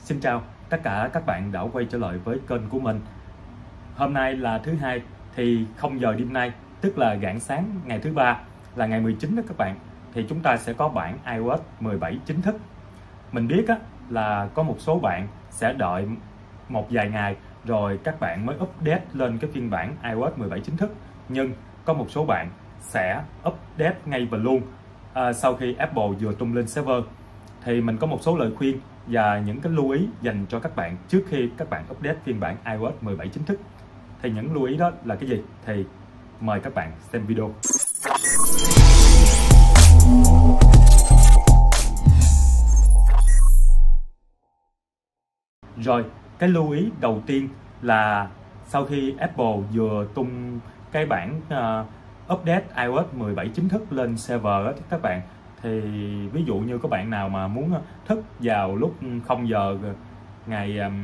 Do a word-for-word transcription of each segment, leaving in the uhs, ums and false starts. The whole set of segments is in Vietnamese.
Xin chào tất cả các bạn đã quay trở lại với kênh của mình. Hôm nay là thứ hai, thì không giờ đêm nay, tức là rạng sáng ngày thứ ba, là ngày mười chín đó các bạn, thì chúng ta sẽ có bản i O S mười bảy chính thức. Mình biết á, là có một số bạn sẽ đợi một vài ngày rồi các bạn mới update lên cái phiên bản i O S mười bảy chính thức, nhưng có một số bạn sẽ update ngay và luôn à, sau khi Apple vừa tung lên server. Thì mình có một số lời khuyên và những cái lưu ý dành cho các bạn trước khi các bạn update phiên bản i O S mười bảy chính thức. Thì những lưu ý đó là cái gì? Thì mời các bạn xem video. Rồi, cái lưu ý đầu tiên là sau khi Apple vừa tung cái bản uh, update i O S mười bảy chính thức lên server đó các bạn, thì ví dụ như có bạn nào mà muốn thức vào lúc không giờ ngày um,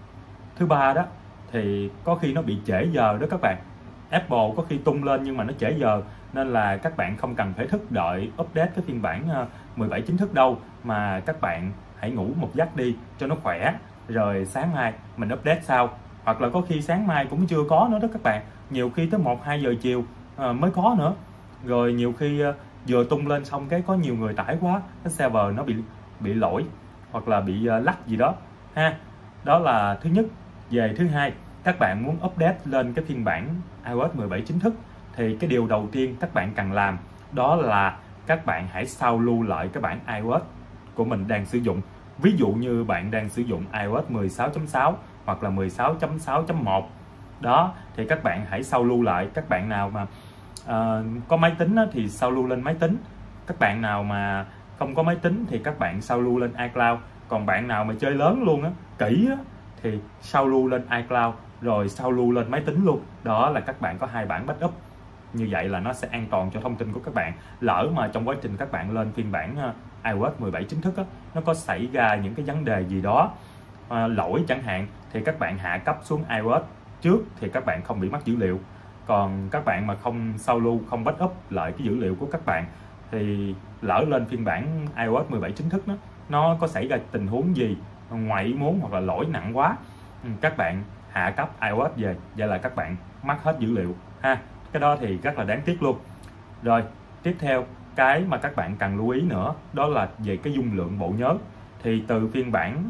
thứ ba đó, thì có khi nó bị trễ giờ đó các bạn. Apple có khi tung lên nhưng mà nó trễ giờ, nên là các bạn không cần phải thức đợi update cái phiên bản uh, mười bảy chính thức đâu, mà các bạn hãy ngủ một giấc đi cho nó khỏe, rồi sáng mai mình update sau. Hoặc là có khi sáng mai cũng chưa có nữa đó các bạn, nhiều khi tới một hai giờ chiều uh, mới có nữa. Rồi nhiều khi uh, vừa tung lên xong cái có nhiều người tải quá, cái server nó bị bị lỗi hoặc là bị uh, lắc gì đó ha. Đó là thứ nhất. Về thứ hai, các bạn muốn update lên cái phiên bản i O S mười bảy chính thức, thì cái điều đầu tiên các bạn cần làm đó là các bạn hãy sao lưu lại cái bản i O S của mình đang sử dụng. Ví dụ như bạn đang sử dụng i O S mười sáu chấm sáu hoặc là mười sáu chấm sáu chấm một đó, thì các bạn hãy sao lưu lại. Các bạn nào mà uh, có máy tính á, thì sao lưu lên máy tính. Các bạn nào mà không có máy tính thì các bạn sao lưu lên iCloud. Còn bạn nào mà chơi lớn luôn á, kỹ á, thì sao lưu lên iCloud rồi sao lưu lên máy tính luôn. Đó là các bạn có hai bản backup. Như vậy là nó sẽ an toàn cho thông tin của các bạn. Lỡ mà trong quá trình các bạn lên phiên bản i O S mười bảy chính thức á, nó có xảy ra những cái vấn đề gì đó, à, lỗi chẳng hạn, thì các bạn hạ cấp xuống i O S trước thì các bạn không bị mất dữ liệu. Còn các bạn mà không sao lưu, không backup lại cái dữ liệu của các bạn, thì lỡ lên phiên bản i O S mười bảy chính thức đó, nó có xảy ra tình huống gì ngoài ý muốn hoặc là lỗi nặng quá, các bạn hạ cấp i O S về, vậy là các bạn mất hết dữ liệu ha. Cái đó thì rất là đáng tiếc luôn. Rồi tiếp theo, cái mà các bạn cần lưu ý nữa đó là về cái dung lượng bộ nhớ. Thì từ phiên bản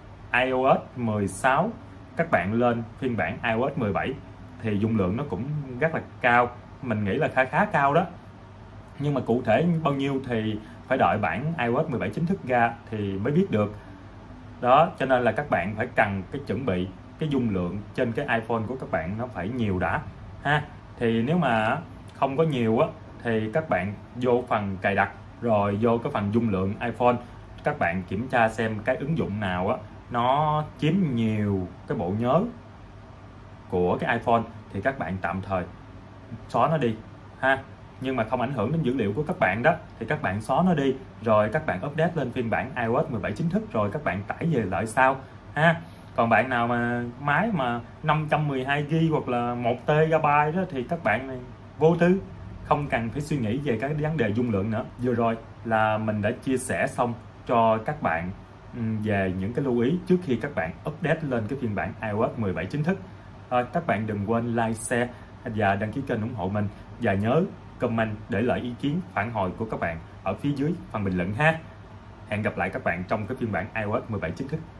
i O S mười sáu các bạn lên phiên bản i O S mười bảy thì dung lượng nó cũng rất là cao, mình nghĩ là khá khá cao đó. Nhưng mà cụ thể bao nhiêu thì phải đợi bản i O S mười bảy chính thức ra thì mới biết được. Đó, cho nên là các bạn phải cần cái chuẩn bị cái dung lượng trên cái iPhone của các bạn nó phải nhiều đã ha. Thì nếu mà không có nhiều á, thì các bạn vô phần cài đặt rồi vô cái phần dung lượng iPhone, các bạn kiểm tra xem cái ứng dụng nào á nó chiếm nhiều cái bộ nhớ của cái iPhone thì các bạn tạm thời xóa nó đi ha. Nhưng mà không ảnh hưởng đến dữ liệu của các bạn đó, thì các bạn xóa nó đi, rồi các bạn update lên phiên bản i O S mười bảy chính thức, rồi các bạn tải về lại sau ha. Còn bạn nào mà máy mà năm trăm mười hai gi-ga-bai hoặc là một tê ga-bai đó, thì các bạn này vô tư, không cần phải suy nghĩ về các vấn đề dung lượng nữa. Vừa rồi là mình đã chia sẻ xong cho các bạn về những cái lưu ý trước khi các bạn update lên cái phiên bản i O S mười bảy chính thức. À, các bạn đừng quên like, share và đăng ký kênh ủng hộ mình, và nhớ comment để lại ý kiến phản hồi của các bạn ở phía dưới phần bình luận ha. Hẹn gặp lại các bạn trong cái phiên bản i O S mười bảy chính thức.